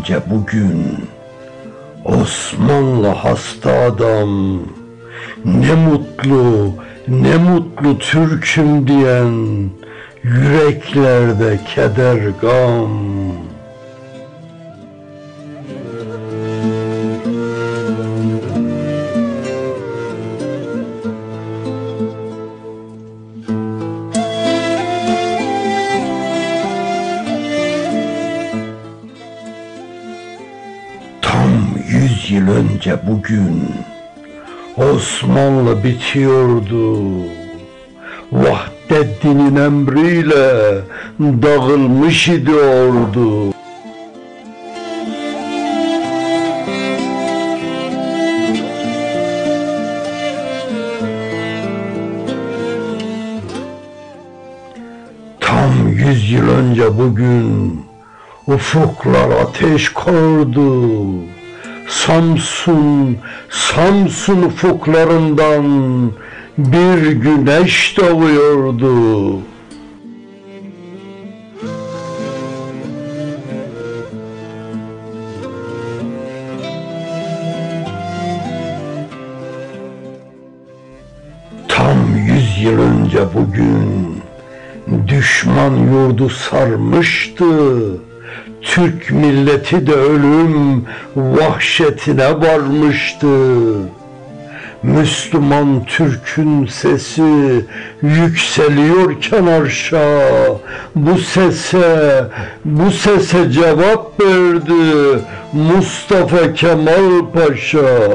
önce bugün Osmanlı hasta adam, ne mutlu, ne mutlu Türk'üm diyen yüreklerde keder gam. Tam 100 yıl önce bugün Osmanlı bitiyordu. Vahdettin'in emriyle dağılmış idi ordu. Tam 100 yıl önce bugün ufuklar ateş kordu. Samsun ufuklarından bir güneş doğuyordu. Tam 100 yıl önce bugün düşman yurdu sarmıştı. Türk milleti de ölüm vahşetine varmıştı. Müslüman Türk'ün sesi yükseliyorken arşa, bu sese cevap verdi Mustafa Kemal Paşa.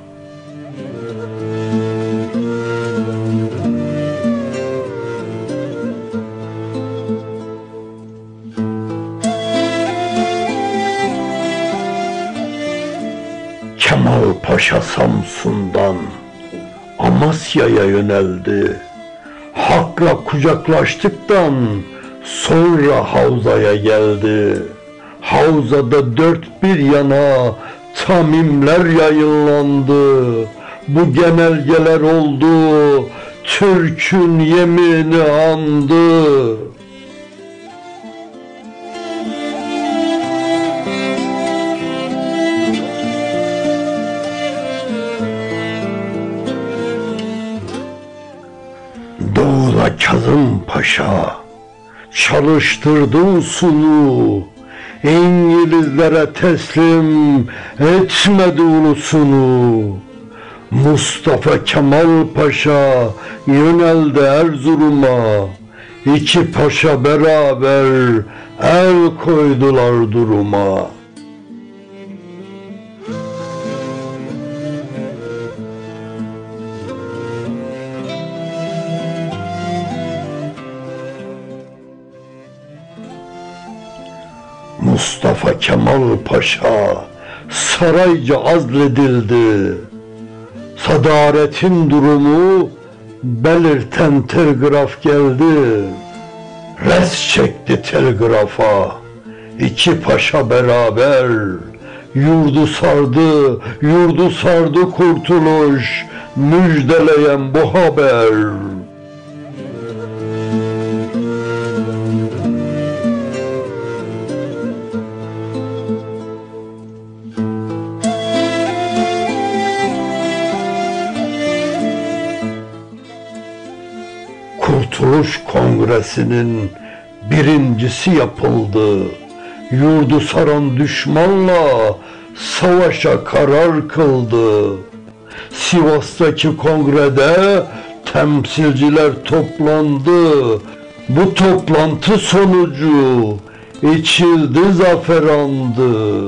Kemal Paşa Samsun'dan Amasya'ya yöneldi. Hak'la kucaklaştıktan sonra Havza'ya geldi. Havza'da dört bir yana tamimler yayınlandı. Bu genelgeler oldu, Türk'ün yemini andı. Doğu'da Kazım Paşa çalıştırdı usunu, İngilizlere teslim etmedi ulusunu. Mustafa Kemal Paşa yöneldi Erzurum'a, İki paşa beraber el koydular duruma. Mustafa Kemal Paşa sarayca azledildi. Sadaretin durumu belirten telgraf geldi. Res çekti telgrafa, İki paşa beraber. Yurdu sardı kurtuluş, müjdeleyen bu haber. Kurtuluş Kongresi'nin birincisi yapıldı. Yurdu saran düşmanla savaşa karar kıldı. Sivas'taki kongrede temsilciler toplandı. Bu toplantı sonucu içildi zafer andı.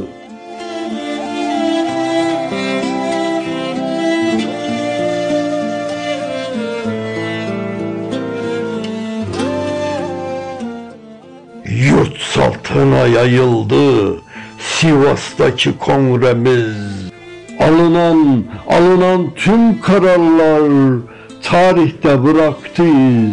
Yurt saltına yayıldı Sivas'taki kongremiz. Alınan tüm kararlar tarihte bıraktı iz.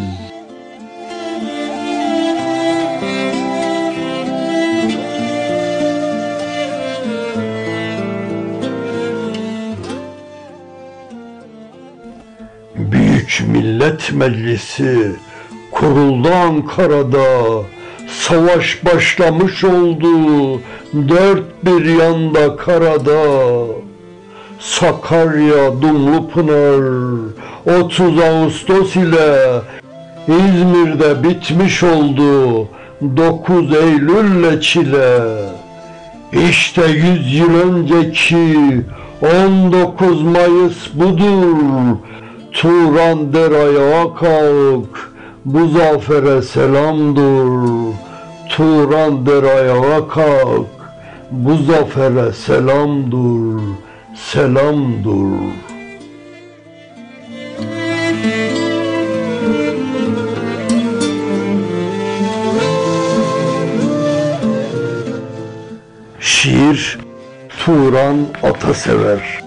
Büyük Millet Meclisi kuruldu Ankara'da. Savaş başlamış oldu dört bir yanda karada. Sakarya, Dumlupınar 30 Ağustos ile İzmir'de bitmiş oldu 9 Eylül'le çile. İşte 100 yıl önceki 19 Mayıs budur. Turan der ayağa kalk, bu zafere selamdır. Turan der ayağa kalk, bu zafere selamdır, selamdır. Şiir Turan Atasever.